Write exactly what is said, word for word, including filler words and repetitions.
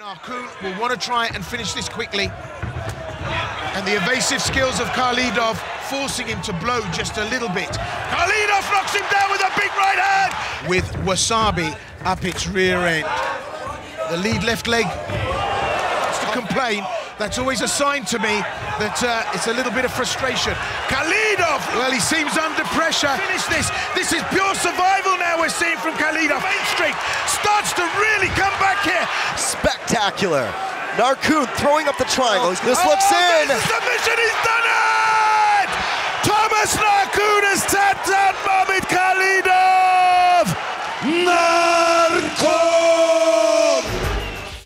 Narkun will want to try and finish this quickly. And the evasive skills of Khalidov forcing him to blow just a little bit. Khalidov knocks him down with a big right hand! With Wasabi up its rear end. The lead left leg to complain. That's always a sign to me that uh, it's a little bit of frustration. Khalidov, well, he seems under pressure. Finish this. This is pure survival now we're seeing from Khalidov. Main Street starts to really come back here. Spectacular. Narkun throwing up the triangle. This oh, looks in. Submission, he's done it! Tomasz Narkun!